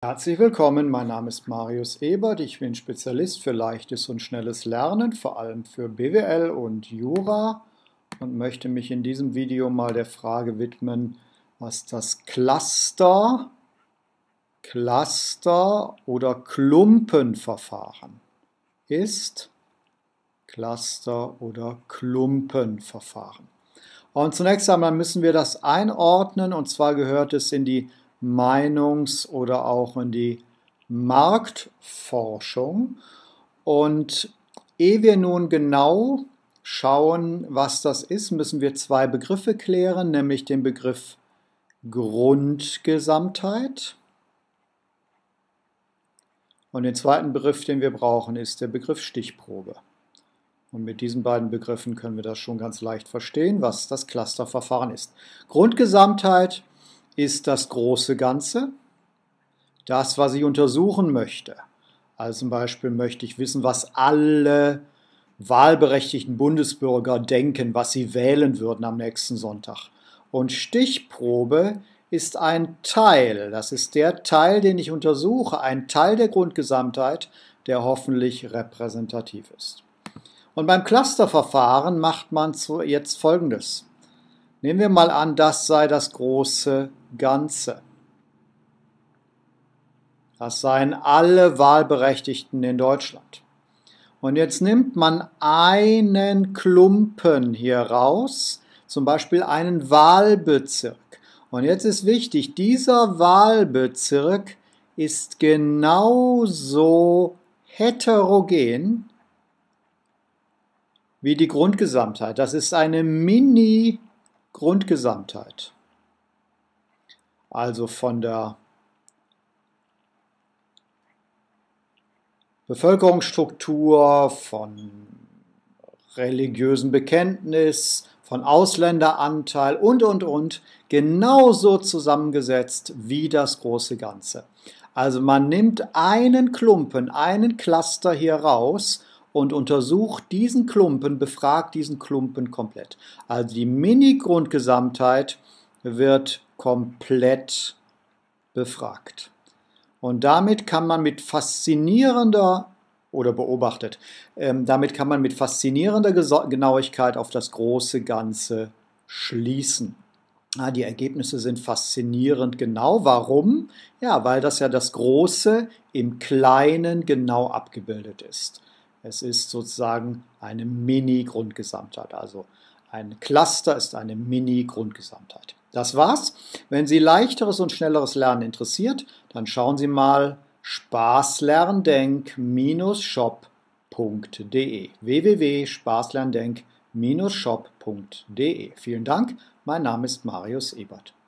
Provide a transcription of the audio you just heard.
Herzlich willkommen, mein Name ist Marius Ebert, ich bin Spezialist für leichtes und schnelles Lernen, vor allem für BWL und Jura und möchte mich in diesem Video mal der Frage widmen, was das Cluster oder Klumpenverfahren ist. Cluster oder Klumpenverfahren. Und zunächst einmal müssen wir das einordnen, und zwar gehört es in die Meinungs- oder auch in die Marktforschung. Und ehe wir nun genau schauen, was das ist, müssen wir zwei Begriffe klären, nämlich den Begriff Grundgesamtheit. Und den zweiten Begriff, den wir brauchen, ist der Begriff Stichprobe. Und mit diesen beiden Begriffen können wir das schon ganz leicht verstehen, was das Clusterverfahren ist. Grundgesamtheit ist das große Ganze, das, was ich untersuchen möchte. Also zum Beispiel möchte ich wissen, was alle wahlberechtigten Bundesbürger denken, was sie wählen würden am nächsten Sonntag. Und Stichprobe ist ein Teil, das ist der Teil, den ich untersuche, ein Teil der Grundgesamtheit, der hoffentlich repräsentativ ist. Und beim Clusterverfahren macht man jetzt Folgendes. Nehmen wir mal an, das sei das große Ganze. Das seien alle Wahlberechtigten in Deutschland. Und jetzt nimmt man einen Klumpen hier raus, zum Beispiel einen Wahlbezirk. Und jetzt ist wichtig, dieser Wahlbezirk ist genauso heterogen wie die Grundgesamtheit. Das ist eine Mini-Grundgesamtheit. Also von der Bevölkerungsstruktur, von religiösem Bekenntnis, von Ausländeranteil und, genauso zusammengesetzt wie das große Ganze. Also man nimmt einen Klumpen, einen Cluster hier raus und untersucht diesen Klumpen, befragt diesen Klumpen komplett. Also die Mini-Grundgesamtheit wird komplett befragt. Und damit kann man mit faszinierender Genauigkeit auf das große Ganze schließen. Die Ergebnisse sind faszinierend genau. Warum? Ja, weil das ja das Große im Kleinen genau abgebildet ist. Es ist sozusagen eine Mini-Grundgesamtheit. Also ein Cluster ist eine Mini-Grundgesamtheit. Das war's. Wenn Sie leichteres und schnelleres Lernen interessiert, dann schauen Sie mal spaßlerndenk-shop.de www.spaßlerndenk-shop.de. Vielen Dank, mein Name ist Marius Ebert.